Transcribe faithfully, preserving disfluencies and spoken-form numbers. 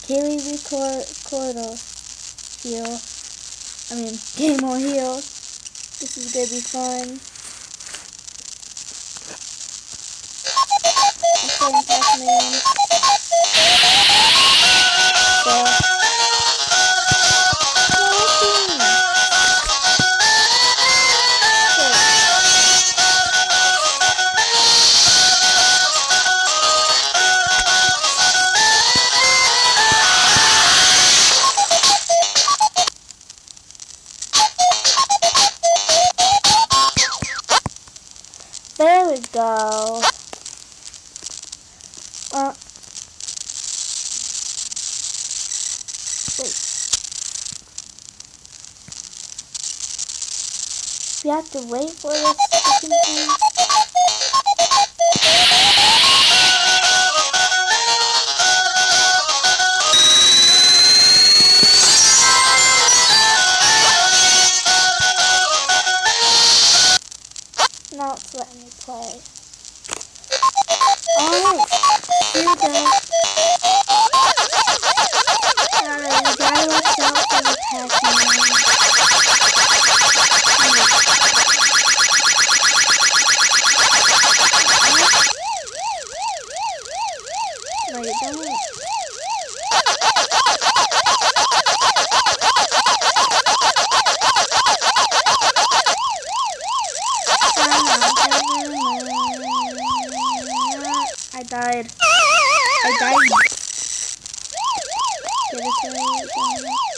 Kaylee record Corridor heal. I mean game or heal. This is gonna be fun. I'm playing Pac-Man. So there we go. Uh, wait. We have to wait for this second thing. Now it's letting me play. Alright, here we go. Alright, we gotta watch out for the Pac-Man. No, you don't. I died. I died. Get it right.